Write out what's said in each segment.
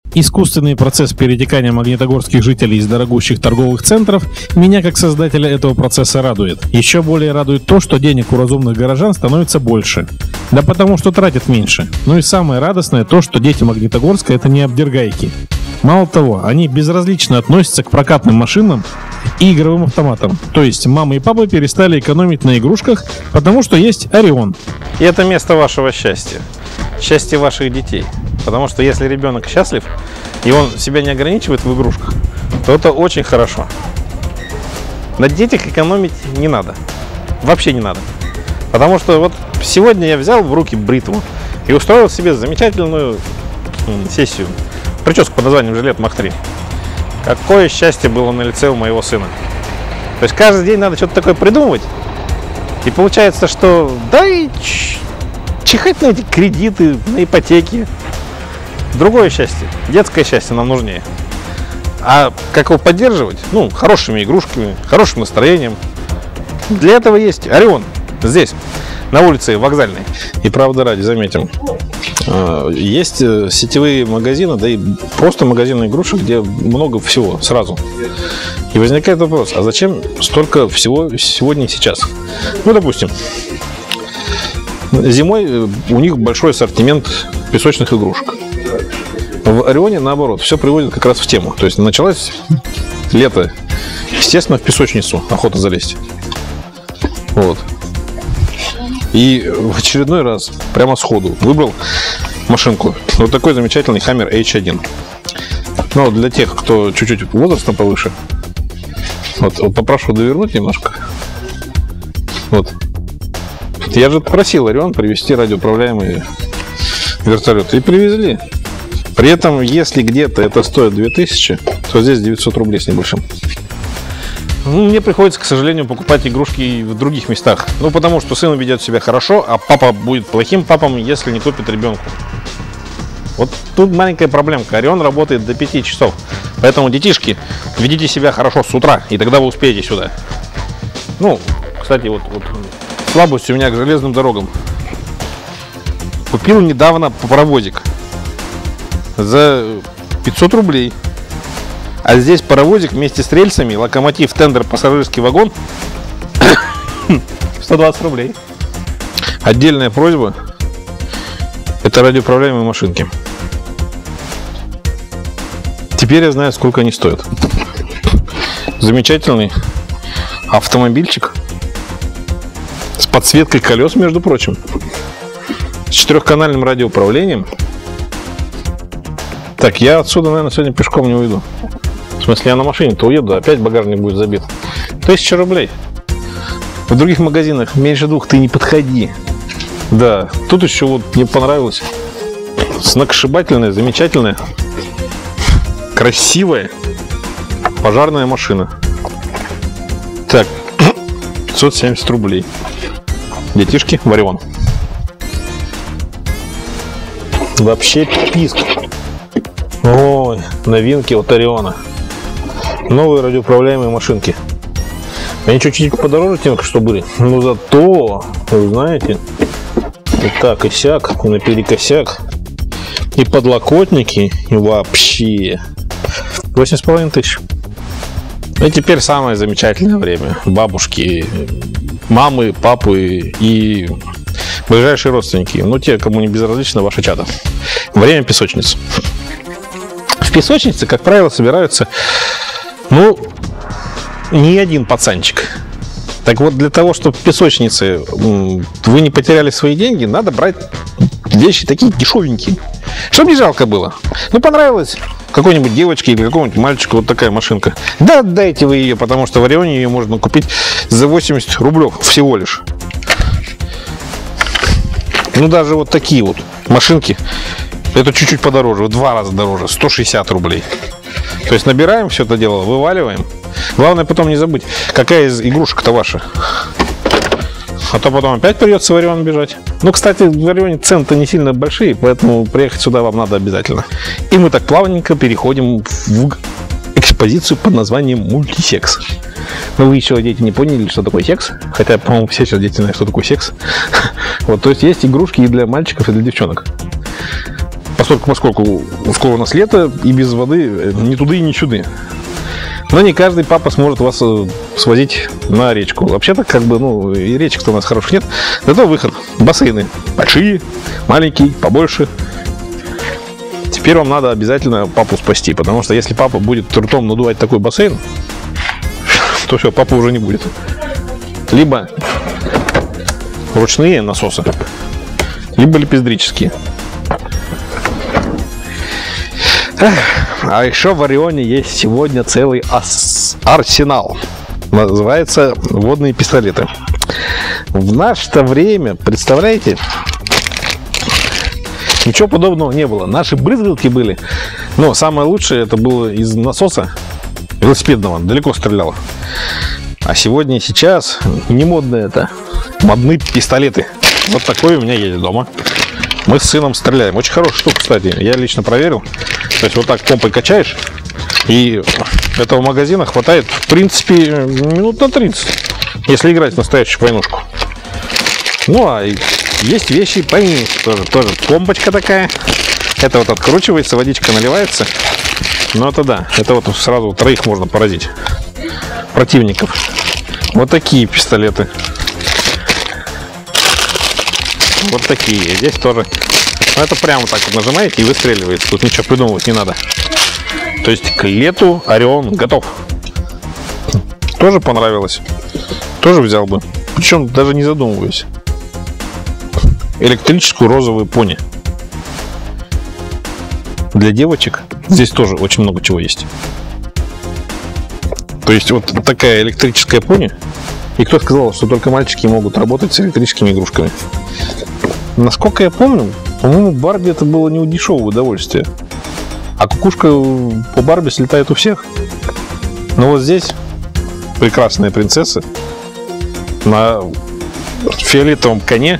Искусственный процесс перетекания магнитогорских жителей из дорогущих торговых центров меня, как создателя этого процесса, радует. Еще более радует то, что денег у разумных горожан становится больше. Да потому что тратят меньше. Ну и самое радостное то, что дети Магнитогорска — это не обдергайки. Мало того, они безразлично относятся к прокатным машинам и игровым автоматам. То есть мама и папа перестали экономить на игрушках, потому что есть Орион. И это место вашего счастья. Счастье ваших детей. Потому что если ребенок счастлив, и он себя не ограничивает в игрушках, то это очень хорошо. На детях экономить не надо. Вообще не надо. Потому что вот сегодня я взял в руки бритву и устроил себе замечательную сессию. Прическу под названием «Жилет Мах-3». Какое счастье было на лице у моего сына. То есть каждый день надо что-то такое придумывать. И получается, что да и чихать на эти кредиты, на ипотеки. Другое счастье, детское счастье нам нужнее. А как его поддерживать? Ну, хорошими игрушками, хорошим настроением. Для этого есть Орион. Здесь, на улице Вокзальной. И правда ради, заметим, есть сетевые магазины, да и просто магазины игрушек, где много всего сразу. И возникает вопрос, а зачем столько всего сегодня и сейчас? Ну, допустим, зимой у них большой ассортимент песочных игрушек. В Орионе, наоборот, все приводит как раз в тему. То есть началось лето, естественно, в песочницу охота залезть. Вот. И в очередной раз, прямо сходу, выбрал машинку. Вот такой замечательный Hammer H1. Но для тех, кто чуть-чуть возрастом повыше, вот попрошу довернуть немножко. Вот. Я же просил Орион привезти радиоуправляемый вертолет. И привезли. При этом, если где-то это стоит 2000, то здесь 900 рублей с небольшим. Мне приходится, к сожалению, покупать игрушки в других местах. Ну, потому что сын ведет себя хорошо, а папа будет плохим папом, если не купит ребенку. Вот тут маленькая проблемка. Орион работает до 5 часов. Поэтому, детишки, ведите себя хорошо с утра, и тогда вы успеете сюда. Ну, кстати, вот слабость у меня к железным дорогам. Купил недавно паровозик за 500 рублей. А здесь паровозик вместе с рельсами, локомотив, тендер, пассажирский вагон 120 рублей. Отдельная просьба — это радиоуправляемые машинки. Теперь я знаю, сколько они стоят. Замечательный автомобильчик с подсветкой колес, между прочим, с 4-канальным радиоуправлением. Так, я отсюда, наверное, сегодня пешком не уйду. В смысле, я на машине-то уеду, опять багажник будет забит. 1000 рублей. В других магазинах меньше 2 ты не подходи. Да, тут еще вот мне понравилось. Сногсшибательная, замечательная, красивая пожарная машина. Так, 570 рублей. Детишки в Орион. Вообще писк. Ой, новинки от Ориона. Новые радиоуправляемые машинки. Они чуть-чуть подороже тем, что были. Но зато, вы знаете, и так, и сяк, и наперекосяк, и подлокотники, и вообще 8,5 тысяч. И теперь самое замечательное время. Бабушки, мамы, папы и ближайшие родственники. Ну, те, кому не безразлично ваше чадо. Время песочниц. В песочнице, как правило, собираются, ну, не один пацанчик. Так вот, для того, чтобы в песочнице вы не потеряли свои деньги, надо брать вещи такие дешевенькие, чтобы не жалко было. Ну, понравилось какой-нибудь девочке или какому-нибудь мальчику вот такая машинка. Да, отдайте вы ее, потому что в Орионе ее можно купить за 80 рублев всего лишь. Ну, даже вот такие вот машинки, это чуть-чуть подороже, в 2 раза дороже, 160 рублей. То есть набираем все это дело, вываливаем. Главное потом не забыть, какая из игрушек-то ваша. А то потом опять придется в Орион бежать. Ну, кстати, в Орионе цены-то не сильно большие, поэтому приехать сюда вам надо обязательно. И мы так плавненько переходим в экспозицию под названием «Мультисекс». Но вы еще, дети, не поняли, что такое секс. Хотя, по-моему, все сейчас дети знают, что такое секс. Вот, то есть есть игрушки и для мальчиков, и для девчонок. По поскольку скоро у нас лето, и без воды ни туды и ни сюды. Но не каждый папа сможет вас свозить на речку. Вообще-то, как бы, ну, и речек-то у нас хороших нет. Зато выход. Бассейны. Большие, маленькие, побольше. Теперь вам надо обязательно папу спасти. Потому что если папа будет ртом надувать такой бассейн, то все, папы уже не будет. Либо ручные насосы, либо лепездрические. А еще в Орионе есть сегодня целый арсенал. Называется водные пистолеты. В наше-то время, представляете, ничего подобного не было. Наши брызгалки были. Но самое лучшее это было из насоса велосипедного. Далеко стреляло. А сегодня и сейчас не модно это. Модные пистолеты. Вот такой у меня есть дома. Мы с сыном стреляем. Очень хорошая штука, кстати. Я лично проверил. То есть вот так помпой качаешь, и этого магазина хватает, в принципе, минут на 30, если играть в настоящую войнушку. Ну, а есть вещи поменьше тоже. Помпочка такая. Это вот откручивается, водичка наливается. Ну, это да. Это вот сразу троих можно поразить. Противников. Вот такие пистолеты. Вот такие. Здесь тоже. Это прямо так вот нажимаете и выстреливается. Тут ничего придумывать не надо. То есть к лету Орион готов. Тоже понравилось. Тоже взял бы. Причем даже не задумываясь. Электрическую розовую пони. Для девочек здесь тоже очень много чего есть. То есть вот такая электрическая пони. И кто сказал, что только мальчики могут работать с электрическими игрушками? Насколько я помню, по-моему, Барби это было не у дешевого удовольствия. А кукушка по Барби слетает у всех. Но вот здесь прекрасная принцесса на фиолетовом коне.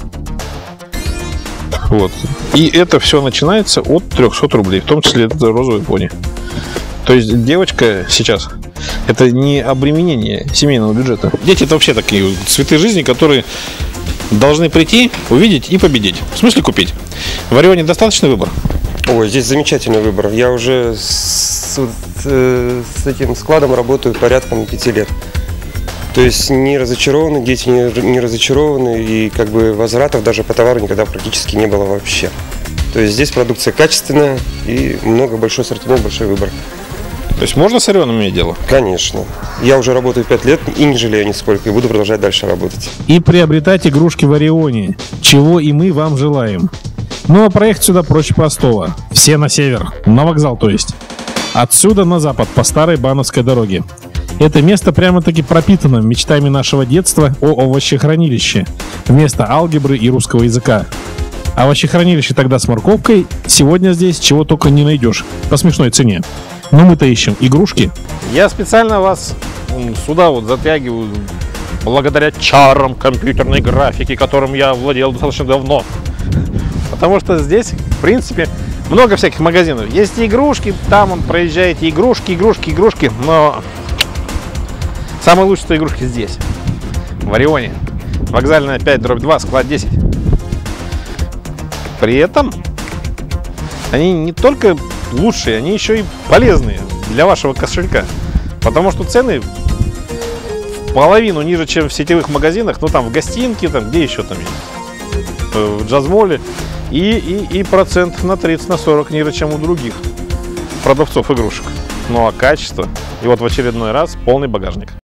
Вот. И это все начинается от 300 рублей, в том числе это розовый пони. То есть девочка сейчас это не обременение семейного бюджета. Дети это вообще такие цветы жизни, которые должны прийти, увидеть и победить. В смысле купить. В Орионе достаточный выбор? Ой, здесь замечательный выбор. Я уже с этим складом работаю порядком 5 лет. То есть не разочарованы, дети не разочарованы, и как бы возвратов даже по товару никогда практически не было вообще. То есть здесь продукция качественная и большой ассортимент, большой выбор. То есть можно с Орионом иметь дело? Конечно. Я уже работаю 5 лет и не жалею нисколько, и буду продолжать дальше работать. И приобретать игрушки в Орионе, чего и мы вам желаем. Ну а проехать сюда проще простого. Все на север, на вокзал то есть. Отсюда на запад по старой Бановской дороге. Это место прямо-таки пропитано мечтами нашего детства о овощехранилище вместо алгебры и русского языка. Овощехранилище тогда с морковкой, сегодня здесь чего только не найдешь по смешной цене. Но мы-то ищем игрушки. Я специально вас сюда вот затягиваю благодаря чарам компьютерной графики, которым я владел достаточно давно. Потому что здесь, в принципе, много всяких магазинов. Есть и игрушки, там он проезжаете игрушки, но самые лучшие игрушки здесь, в Орионе. Вокзальная 5/2, склад 10. При этом они не только лучшие, они еще и полезные для вашего кошелька. Потому что цены в половину ниже, чем в сетевых магазинах. Ну там в гостинке, там где еще там есть, в Джазмоле. И процент на 30-40 ниже, чем у других продавцов игрушек. Ну а качество, и вот в очередной раз полный багажник.